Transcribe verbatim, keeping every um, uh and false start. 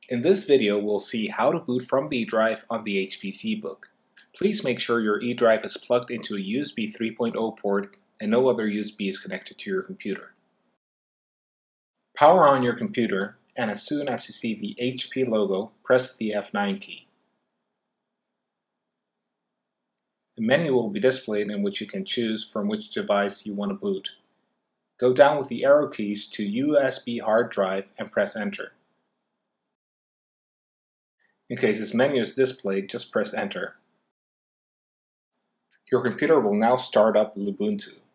In this video, we'll see how to boot from the Edrive on the H P C book. Please make sure your Edrive is plugged into a U S B three point oh port and no other U S B is connected to your computer. Power on your computer, and as soon as you see the H P logo, press the F nine key. A menu will be displayed in which you can choose from which device you want to boot. Go down with the arrow keys to U S B hard drive and press enter. In case this menu is displayed, just press enter. Your computer will now start up Lubuntu.